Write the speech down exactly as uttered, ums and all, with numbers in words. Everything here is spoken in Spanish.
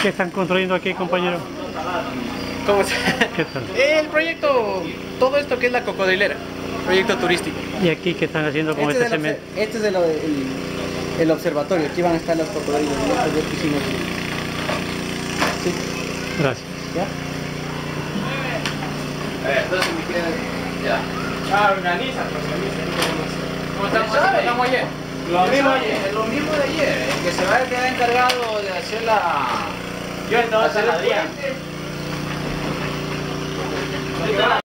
¿Qué están construyendo aquí, compañero? ¿Cómo se ¿Qué tal? El proyecto, todo esto que es la cocodrilera, proyecto turístico. ¿Y aquí qué están haciendo con Este este es, el, obse- cemento? este es el, el- el observatorio, aquí van a estar los cocodrilos y estos dos piscinas. Sí, Gracias. ¿ya? Entonces me quieren... Ya. Ah, organiza, pues organiza. ¿Cómo estamos? ¿Sabe? ¿Estamos ayer? Lo mismo ayer, lo mismo de ayer, el que se va a quedar encargado de hacer la... Yo entonces, hacer el Adrián. puente.